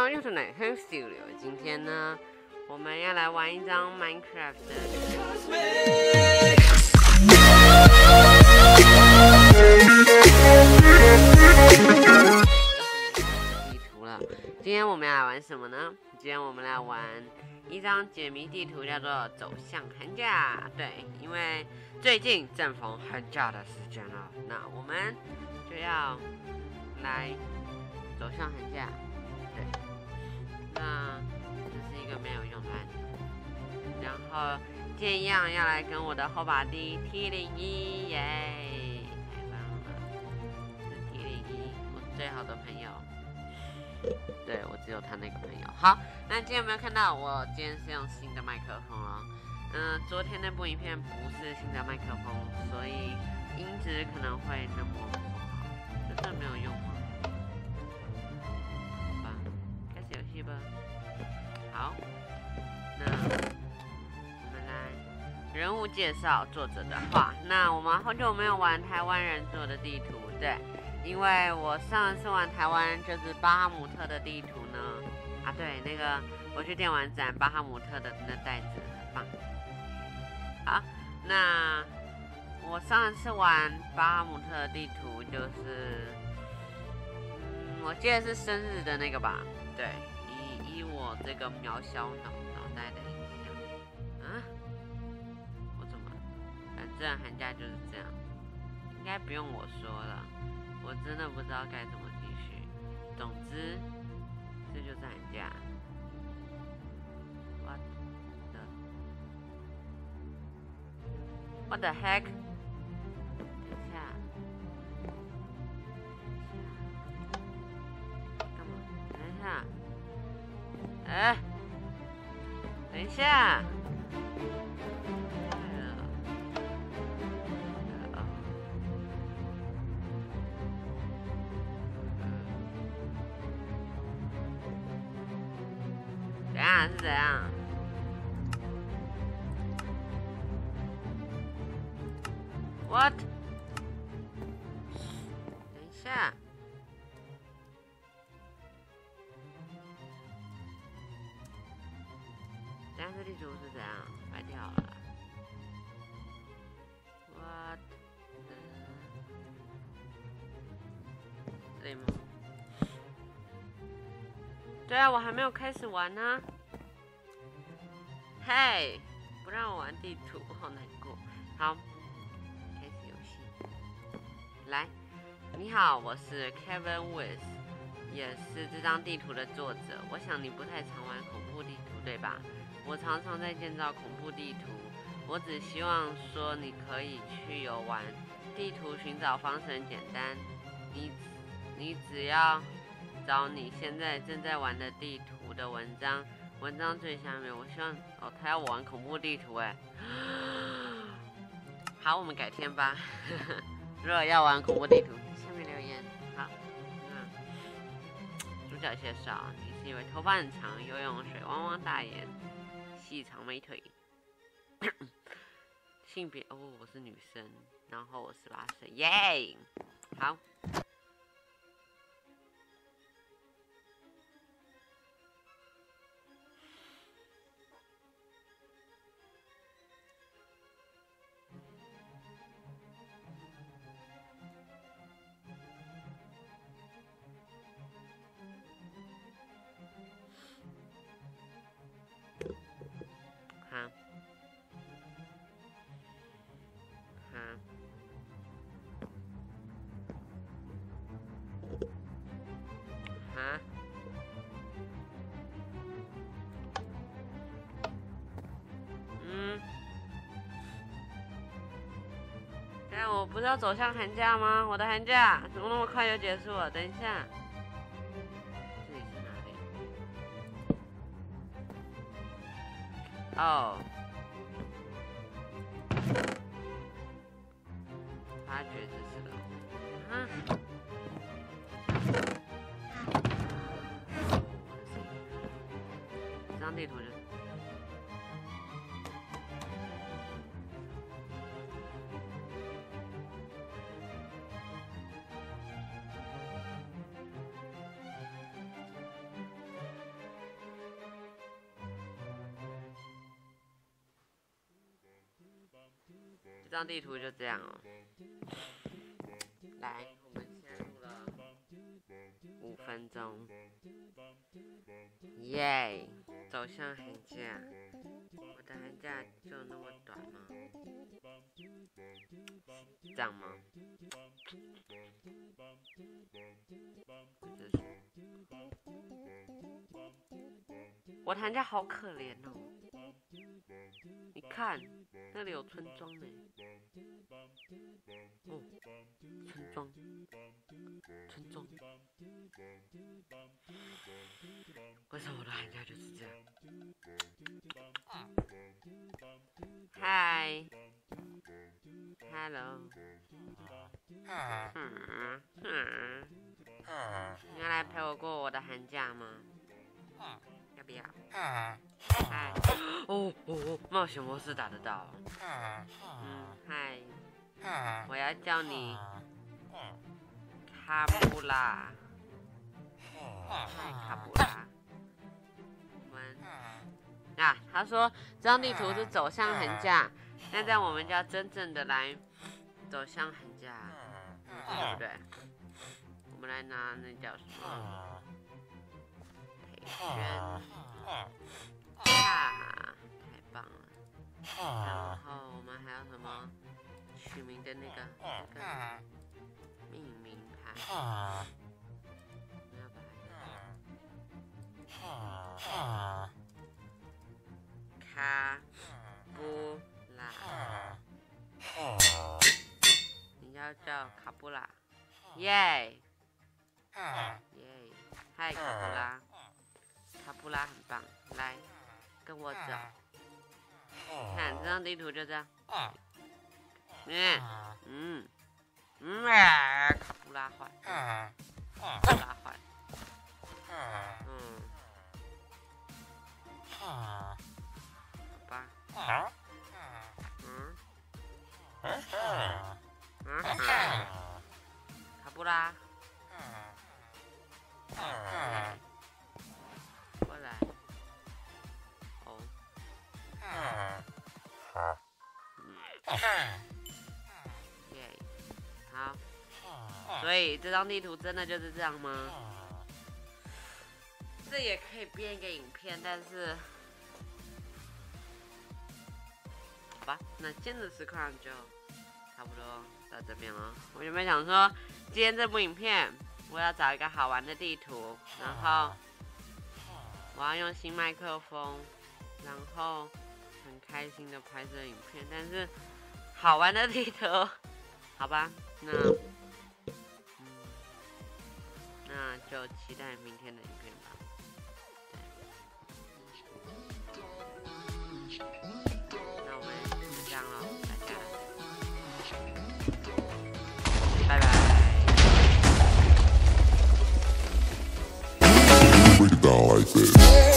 到又是奶黑 Studio。今天呢，我们要来玩一张 Minecraft 的地图了。今天我们要来玩什么呢？今天我们来玩一张解谜地图，叫做走向寒假。对，因为最近正逢寒假的时间了，那我们就要来走向寒假。对，那这是一个没有用的按钮。然后今天一样要来跟我的后把弟 T01，耶，太棒了！是 T01，我最好的朋友。对，我只有他那个朋友。好，那今天有没有看到我今天是用新的麦克风哦？昨天那部影片不是新的麦克风，所以音质可能会那么不好。这真的没有用吗？好吧，开始游戏吧。好，那我们来人物介绍作者的话。那我们好久没有玩台湾人做的地图，对。因为我上次玩台湾就是巴哈姆特的地图呢，对，那个我去电玩展，巴哈姆特的那袋子很棒。好，那我上次玩巴哈姆特的地图就是，我记得是生日的那个吧？对，以我这个渺小脑袋的印象，我怎么？反正寒假就是这样，应该不用我说了。我真的不知道该怎么继续。总之，这就是寒假。What the heck？ 等一下，干嘛？等一下，等一下。是怎样 ？What？ 等一下，这地图是怎样？坏掉了。What？ 这里吗？对啊，我还没有开始玩呢。嘿，不让我玩地图，我好难过。好，开始游戏。来，你好，我是 Kevin West， 也是这张地图的作者。我想你不太常玩恐怖地图，对吧？我常常在建造恐怖地图。我只希望说你可以去游玩。地图寻找方式很简单，你只要找你现在正在玩的地图的文章。文章最下面，我希望他要我玩恐怖地图哎。好，我们改天吧。如果要玩恐怖地图，下面留言。好，主角介绍：你是一位头发很长、游泳水汪汪大眼、细长美腿。性别我是女生，然后我18岁，耶！好。我不是要走向寒假吗？我的寒假怎么那么快就结束了？等一下，这里是哪里？哦，发掘知识了。这张地图就。 这张地图就这样哦。来，我们先录了5分钟，耶！走向寒假，我的寒假就那么短吗？这样吗？我的寒假好可怜哦，你看那里有村庄呢，哦，村庄，为什么我的寒假就是这样？嗨 ，Hello， 你要来陪我过我的寒假吗？要不要？嗨，哦，冒险模式打得到。嗨，我要叫你卡布拉。嗨，卡布拉。我们他说这张地图是走向寒假，那这样我们就要真正的来走向寒假，对不对？我们来拿那叫什么？培训。太棒了！然后我们还有什么取名的那个命名牌？你要把它卡布拉，你要叫卡布拉，耶！嗨，卡布拉。卡布拉很棒，来跟我走。看这张地图就这样。卡布拉坏，卡布拉坏。好吧。卡布拉。过来，耶，好，所以这张地图真的就是这样吗？这也可以编一个影片，但是，好吧，那今天的实况就差不多到这边了。我原本想说，今天这部影片我要找一个好玩的地图，然后我要用新麦克风，然后很开心的拍摄影片，但是好玩的地图，好吧，那就期待明天的影片吧。那我们就这样咯，大家，拜拜。 Break it down like this.